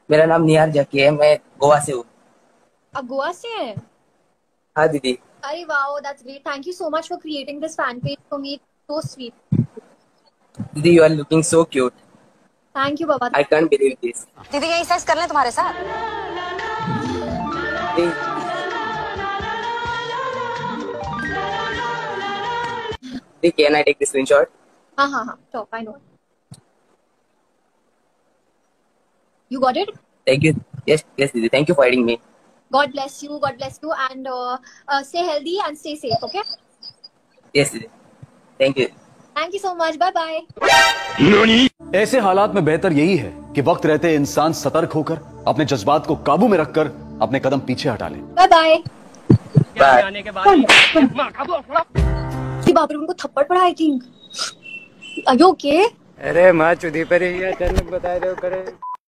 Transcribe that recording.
मेरा नाम निहार जकी है, मैं गोवा से हूँ। आप गोवा से हैं? हाँ दीदी। अरे wow, that's great. Thank you so much for creating this fan page for me. So sweet. दीदी, you are looking so cute. Thank you बाबा। I can't believe this. दीदी यही सेक्स कर लें तुम्हारे साथ? Can I take this screenshot? हाँ हाँ हाँ, top I know. You got it? Thank you. Yes yes दीदी, thank you for hiding me. God bless you. God bless you. And stay healthy and stay safe. Okay? Yes दीदी, thank you. Thank you so much. Bye bye. ऐसे हालात में बेहतर यही है कि वक्त रहते इंसान सतर्क होकर अपने जज्बात को काबू में रखकर अपने कदम पीछे हटा ले। Bye bye. बाय। बाप रे, उनको थप्पड़ पड़ा I think. Are you okay? अरे माँ चुदी पर ही चल बता दो करे।